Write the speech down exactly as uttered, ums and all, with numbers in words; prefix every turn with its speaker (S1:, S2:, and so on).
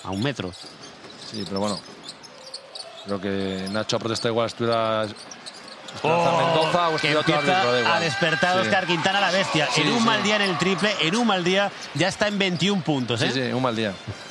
S1: a un metro.
S2: Sí, pero bueno. Creo que Nacho ha protestado igual, estuviera...
S1: Oh,
S2: Mendoza, o
S1: que
S2: otro
S1: empieza
S2: árbitro, da igual.
S1: a despertar
S2: Sí.
S1: Óscar Quintana la bestia.
S2: Sí,
S1: en un
S2: sí.
S1: mal día en el triple, en un mal día ya está en veintiún puntos. ¿eh?
S2: Sí, sí, un mal día.